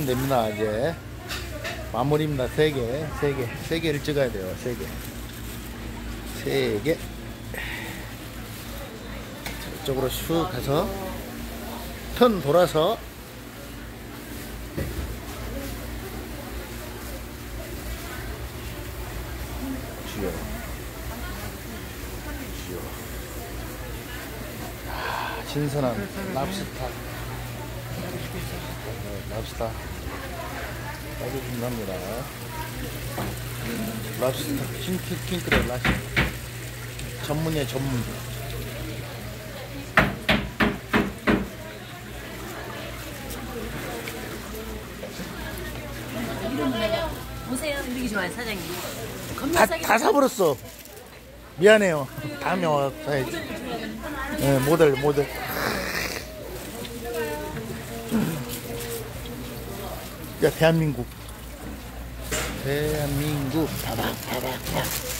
찍으면 됩니다. 이제 마무리입니다. 3개를 찍어야 돼요. 3개. 이쪽으로 슉 가서 턴 돌아서 쥐어. 신선한 랍스타. 랍스타 따져준답니다. 랍스타 킹크랩 랍스타 전문이야 전문. 보세요. 이렇게 좋아요 사장님. 다 사버렸어. 미안해요. 다음에 와서 사야지. 네, 모델. 야, 대한민국. 바박.